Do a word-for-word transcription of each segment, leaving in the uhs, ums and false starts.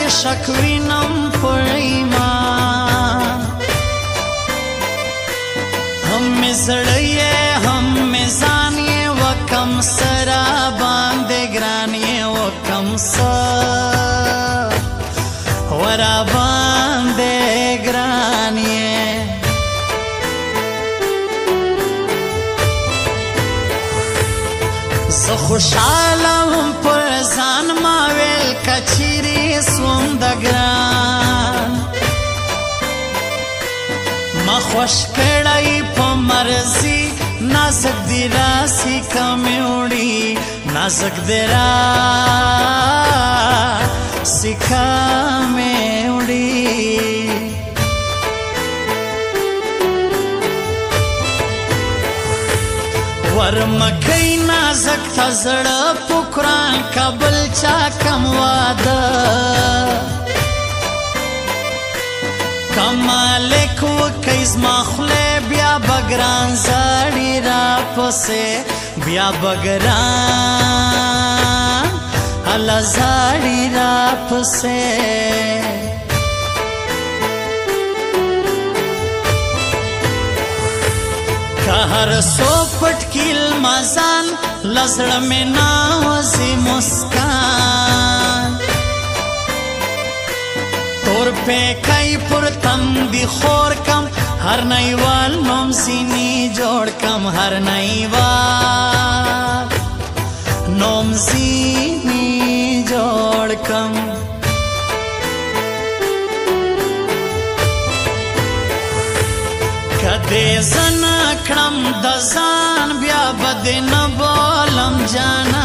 شکوینم پر ایمان هم می زړیې هم می ځانیې وکم سره باندې ګرانیې وکم سر ورا باندې ګرانیې زه خوشحاله وم پر ځان ما ویل که چیرې سوم د ګران ما خوش کړی په مرضي نازک دی راسي کمې وړي نازک دی راسي کمې وړي ورمکۍ نازک ته زړه په قرآن کابل چا کم واده کمالک وکۍ زما خولې بیا به ګران زړي راپسې بیا به ګران هله زړي راپسې که هر څو پټ کي لمازان له زړه مې ناوځي مسکان تور پیکی پر تندی خور کم هر نایوال نوم زینی جوړ کم هر نایوال نوم زینی جوړ کم کدی زن کړم د ځان بیا به دې نه بولم جانا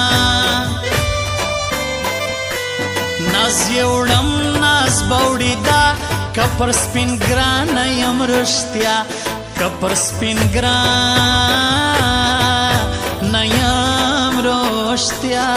ناز یې وړم ناز به وړي دا که پر سپین ګرانه یم رښتیا که پر سپین ګرانه یم رښتیا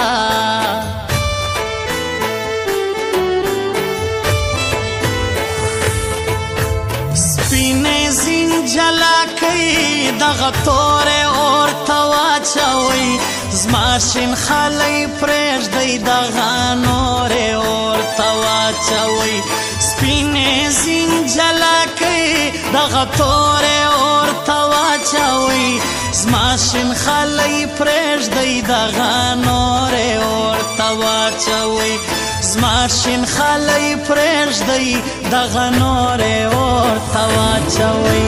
سپینې زینجلا کوي دغه تورې اور ته واچوئ زما شین خالی پرېږدئ دغه نورې اور ته واچوئ سپینې زینجلا کوي دغه تورې اور ته واچوئ زما شین خالی پرېږدئ دغه نورې اور ته واچوئ زما شین خالی پرېږدئ دغه نورې اور ته واچوئ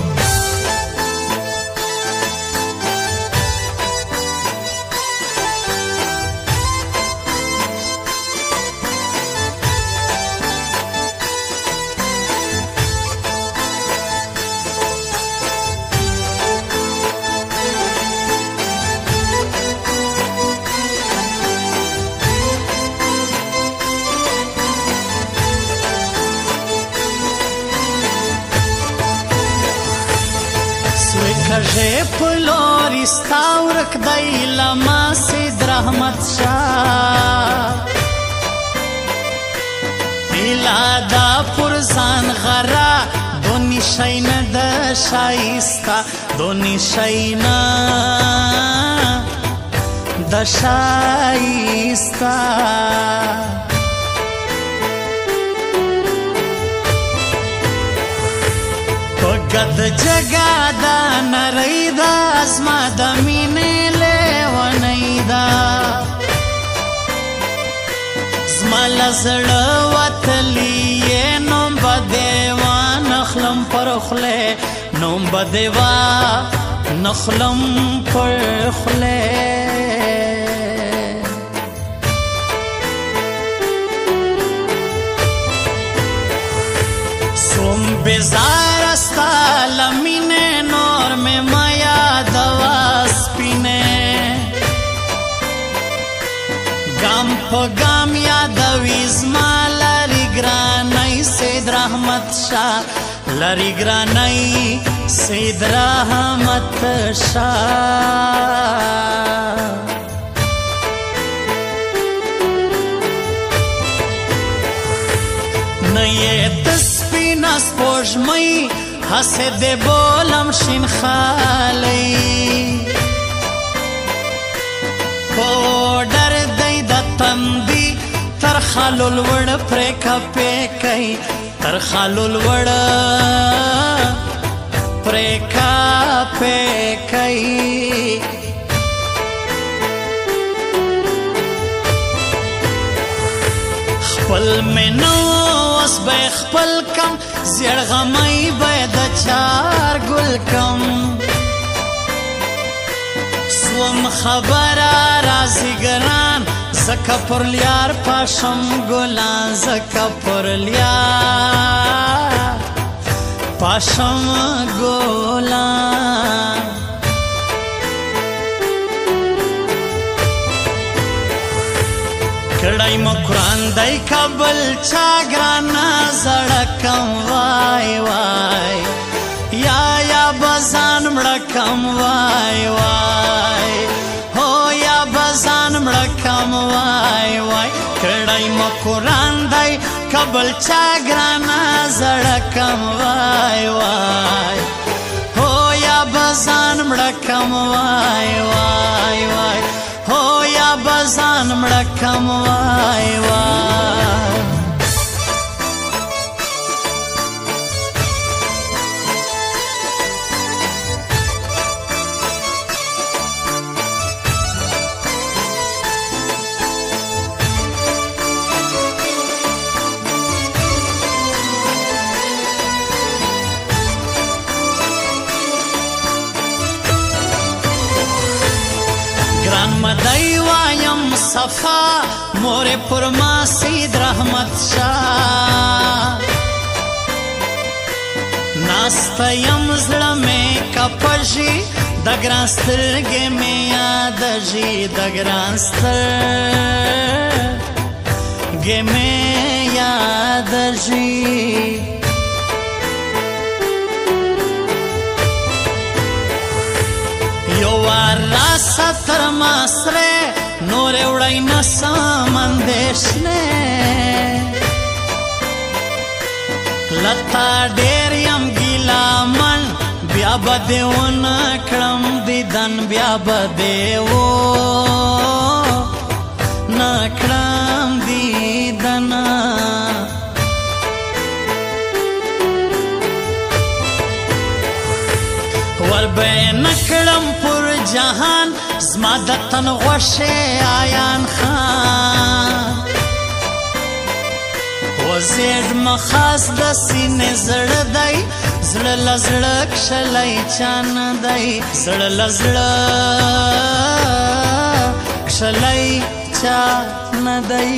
کژې په لورې ستا ورک دی له ما سید رحمت شاه هیله دا پر ځان غره دونی شی نه ده ښایسته دونی شی نه ده ښایسته گد جگا دا نری دا زما د مینې لیونی دا زما له زړه وتلی یې نوم به دې وانخلم پر خولې نوم به دې وانخلم پر خولې سوم بیزاره ستا له مینې نور مې مه یادوه سپینې ګام په ګام یادوي زما لرې ګرانۍ سید رحمت شاه لرې ګرانۍ سید رحمت شاه نه یې تسپینه سپوږمۍ هسې دې بولم شین خالی پوډر دی د تندي تر خالو لوړ پرې کپې کوي تر خالو لوړ پرې کپې کوي خپل مینو اوس به خپل کم زیړ غمی به د چار ګل کم سوم خبره راځي ګران زکه پر لیار پاشم ګلان زکه پر لیار پاشم ګلان کړای مو قرآن دای کابل چا ګرانا زړکم وای وای یا یا بزان مړکم وای وای هو یا بزان مړکم وای وای کړای مو قرآن دای کابل چا ګرانا زړکم وای وای هو یا بزان مړکم وای وای وای هو یا بزان مړکم وای وای مدای وایم صفا مور پر ما سید رحمت شاه ناستیم زړه مې کپژي د ګران سترګې مې یادژي د ګران سترګې مې یادژي یو وار راسه تر ما سره نورې وړی نسم اندېښنې لتا ډېر یم ګیلامن بیا به دې ونه کړم دیدن بیا به دې ونه کړم دیدن وربه نکړم پر جهان زما د تن غوښې آیان خان وزیډ مخاص د سینې زړه دی زړه له زړه کښلی چا نه دی زړه له زړه کښلی چا نه دی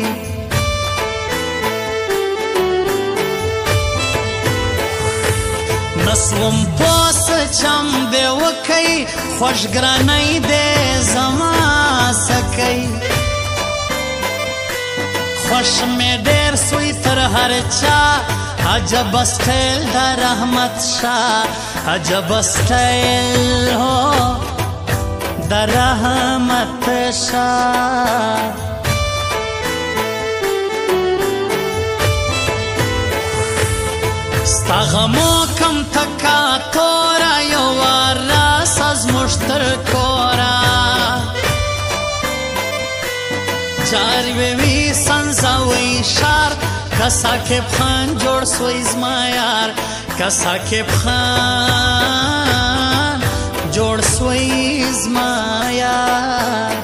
نسوم پوس چم دې وکئ خوش ګرانۍ دې زما سکئ خوش مې ډېر سوی تر هر چا عجب سټایل د رحمت شاه عجب سټایل هو د رحمت شاه ستا غمو کم تکا تورا یو وار راس از مشتر کورا جاری وی سنزاوی شار کسا که بخان جوړ سوی زما یار کسا که بخان جوړ سوی زما یار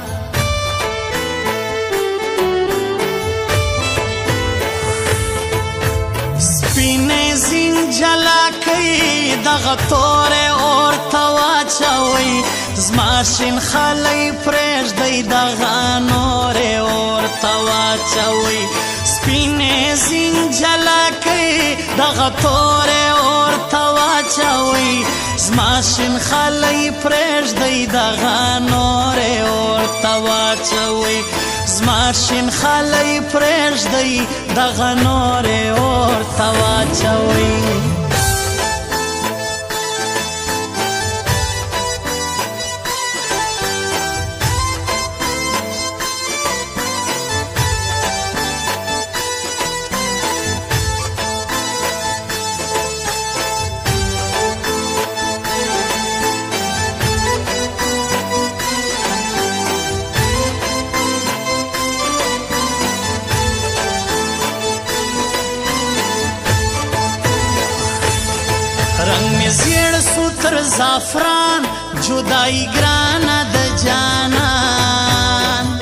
جلا کئی دغه تورې اورته واچوئ زما شین خالی پرېږدئ دغه نورې اورته واچوئ سپینې زین جلا کئی دغه تورې اورته واچوئ زما شین خالی پرېږدئ دغه نورې اورته واچوئ زما شین خالی پرېږدئ دغه نورې اورته واچوئ رنگ می زیړ سو تر زعفران جدائی ګرانه د جانان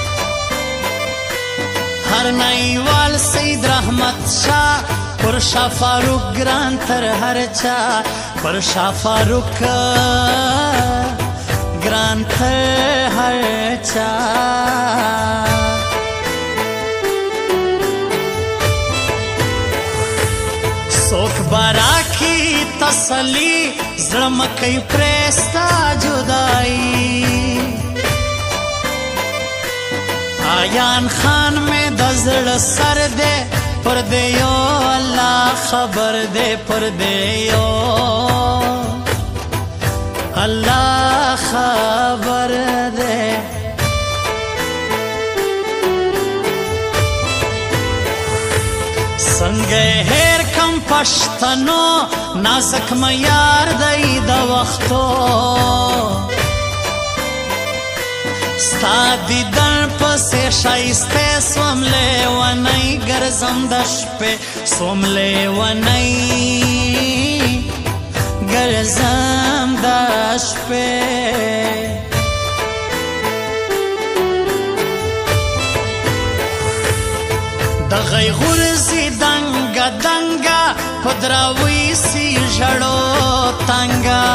هر نایوال سید رحمت شاه پر شاه فاروق ګران تر هر چا پر شاه فاروق ګران تر هر چا څوک براکی تسلی زړه مکۍ پرستا جدائی آیان خان میں د زړه سر دے پر دے یو الله خبر دے پر دے یو الله خبر دے څنګه هیر کم پښتنو نازک معیار دی د وختو ستا دیدن پسې ښایسته سوم لیونی ګرځم د شپې سوم لیونی ګرځم د شپې د غیغورځي دنګه دنګه په دراوۍ سي ژړو تنګه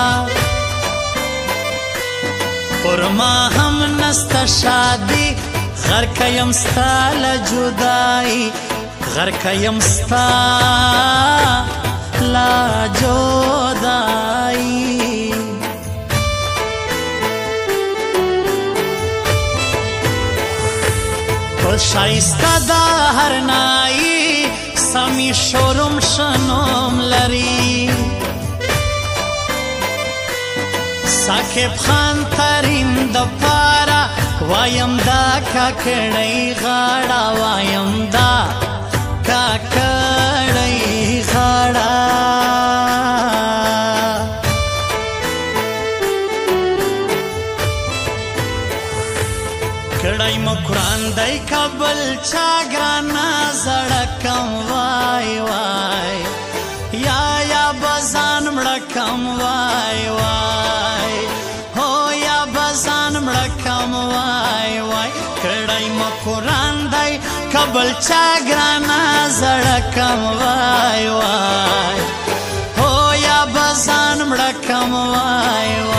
پر ما هم نسته شادي غرقه یم ستا له جدایي غرقه یم ستا له جدایي په ښایسته د هر نایي سمې شورم شنوم لري ساقب خان ترین د پارا وایم دا کاکړی غاړه وایم دا کاکړی غاړه کړی مو قرآن دی کابل چا ګرانه زړه کم وای وای یا یا بزان مړه کم وای وای هو یا بزان مړه کم وای وای کړی مو قرآن دی کابل چا ګرانه زړه کم وای وای هو یا بزان مړه کم وای وای